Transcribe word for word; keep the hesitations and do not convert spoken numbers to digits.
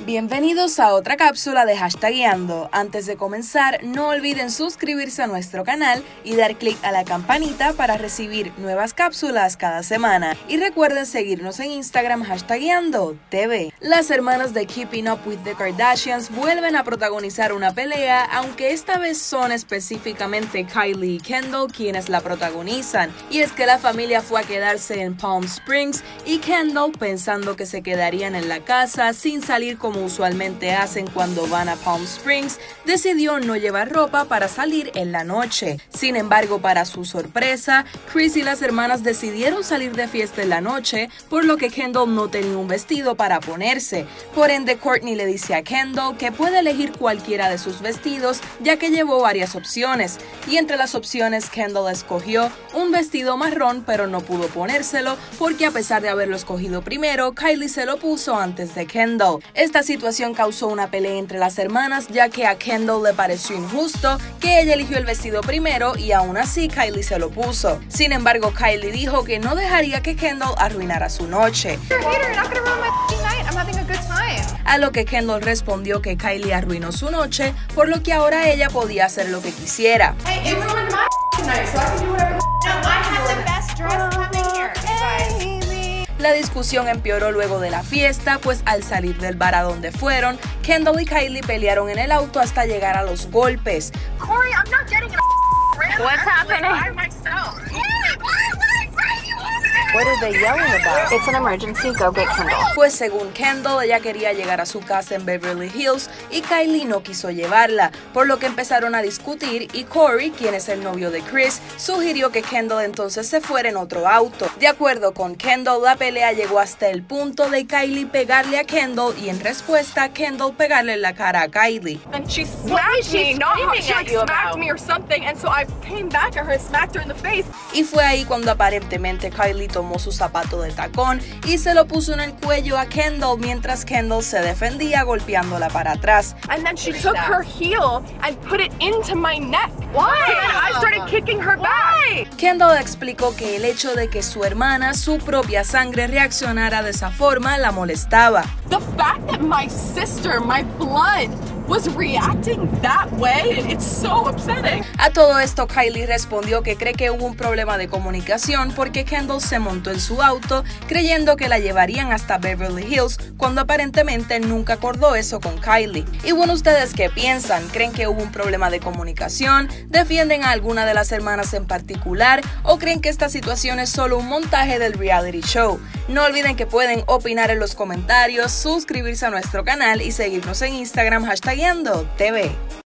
Bienvenidos a otra cápsula de Hashtagueando. Antes de comenzar, no olviden suscribirse a nuestro canal y dar clic a la campanita para recibir nuevas cápsulas cada semana. Y recuerden seguirnos en Instagram Hashtagueando T V. Las hermanas de Keeping Up with the Kardashians vuelven a protagonizar una pelea, aunque esta vez son específicamente Kylie y Kendall quienes la protagonizan. Y es que la familia fue a quedarse en Palm Springs y Kendall, pensando que se quedarían en la casa sin salir como como usualmente hacen cuando van a Palm Springs, decidió no llevar ropa para salir en la noche. Sin embargo, para su sorpresa, Kris y las hermanas decidieron salir de fiesta en la noche, por lo que Kendall no tenía un vestido para ponerse. Por ende, Kourtney le dice a Kendall que puede elegir cualquiera de sus vestidos, ya que llevó varias opciones. Y entre las opciones, Kendall escogió un vestido marrón, pero no pudo ponérselo, porque a pesar de haberlo escogido primero, Kylie se lo puso antes de Kendall. Esta situación causó una pelea entre las hermanas, ya que a Kendall le pareció injusto que ella eligió el vestido primero y aún así Kylie se lo puso. Sin embargo, Kylie dijo que no dejaría que Kendall arruinara su noche. A lo que Kendall respondió que Kylie arruinó su noche, por lo que ahora ella podía hacer lo que quisiera. La discusión empeoró luego de la fiesta, pues al salir del bar a donde fueron, Kendall y Kylie pelearon en el auto hasta llegar a los golpes. Corey, I'm not getting it. What's happening? What are they yelling about? It's an emergency, go get Kendall. Pues según Kendall, ella quería llegar a su casa en Beverly Hills y Kylie no quiso llevarla, por lo que empezaron a discutir y Corey, quien es el novio de Kris, sugirió que Kendall entonces se fuera en otro auto. De acuerdo con Kendall, la pelea llegó hasta el punto de Kylie pegarle a Kendall y en respuesta Kendall pegarle en la cara a Kylie. And she smacked me, no, she like smacked me or something, and so I came back at her and smacked her in the face. Y fue ahí cuando aparentemente Kylie tomó su zapato de tacón y se lo puso en el cuello a Kendall mientras Kendall se defendía golpeándola para atrás. And then she took her heel and put it into my neck. Why? So then I started kicking her back. Kendall explicó que el hecho de que su hermana, su propia sangre, reaccionara de esa forma la molestaba. The fact that my sister, my blood, was reacting that way, it's so upsetting. A todo esto, Kylie respondió que cree que hubo un problema de comunicación porque Kendall se montó en su auto creyendo que la llevarían hasta Beverly Hills, cuando aparentemente nunca acordó eso con Kylie. Y bueno, ¿ustedes qué piensan? ¿Creen que hubo un problema de comunicación? ¿Defienden a alguna de las hermanas en particular? ¿O creen que esta situación es solo un montaje del reality show? No olviden que pueden opinar en los comentarios, suscribirse a nuestro canal y seguirnos en Instagram Hashtagueando T V.